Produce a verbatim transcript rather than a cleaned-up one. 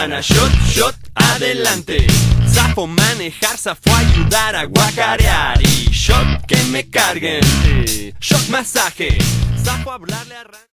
mañana. Shot, shot, adelante. Zafo manejar, zafo ayudar a guacarear. Y shot que me carguen. Shot masaje. Zafo hablarle a...